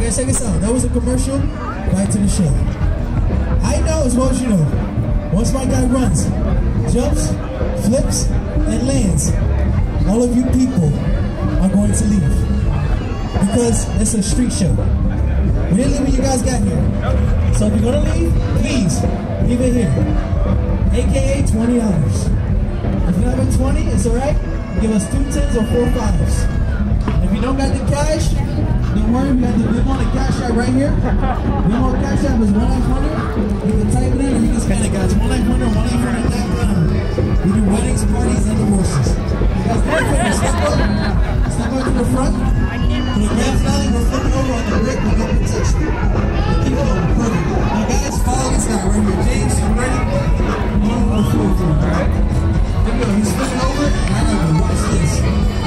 guys, check this out. That was a commercial. Back to the show. I know as well as you know, once my guy runs, jumps, flips, and lands, all of you people are going to leave. Because it's a street show. We didn't leave when you guys got here. So if you're gonna leave, please leave it here. AKA $20. If you have a 20, it's alright. Give us 2 10s or 4 5s. If you don't got the cash, don't worry, we got the Venmo and Cash App right here. Venmo and Cash App is 1-800. You can type it in or you can scan it, guys. 1-800-1-800-9. We do weddings, parties, and divorces. Guys, step up to the front. For the grand finale, we're flipping over on the brick. We'll get protection. We'll keep going. Perfect. Now, guys, follow this guy right here. James, you ready? Alright? There we go. He's flipping over. Alright, watch this.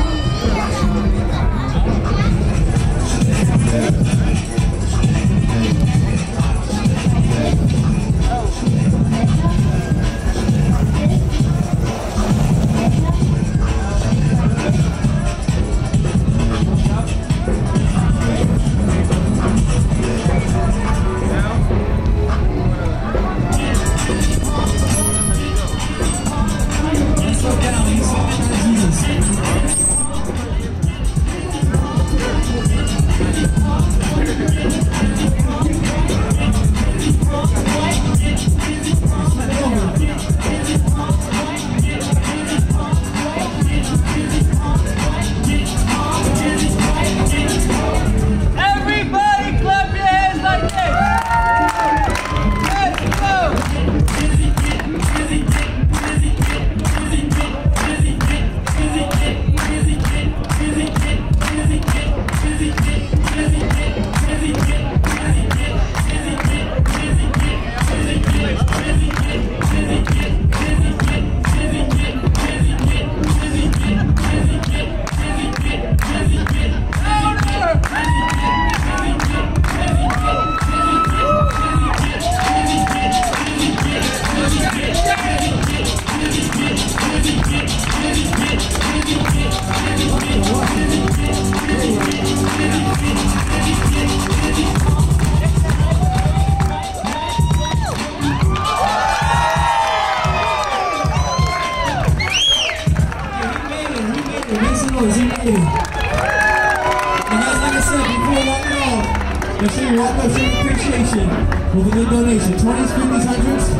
Make sure you walk up, show appreciation with a good donation. 20s, 50s, 100s.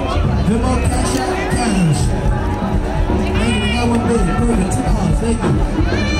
Venmo, Cash App, cash. Thank you. We got $1 billion. Perfect. $2. Thank you.